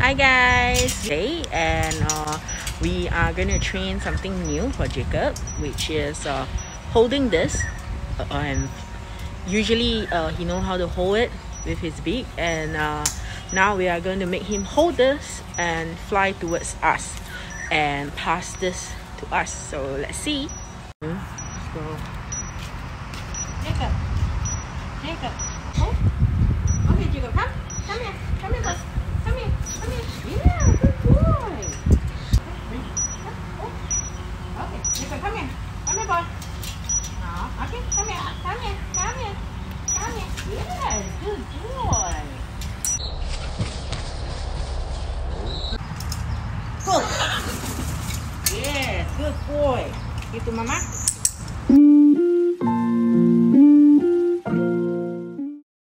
Hi guys, today and we are going to train something new for Jacob, which is holding this, and usually he knows how to hold it with his beak, and now we are going to make him hold this and fly towards us and pass this to us. So let's see. So Jacob, hold. Okay, Jacob, come here, bud. Come here. Yeah, good boy. Okay, Jacob, come here, boy. Okay, come here. Yes, good boy. Go. Yes, good boy. Give to mama.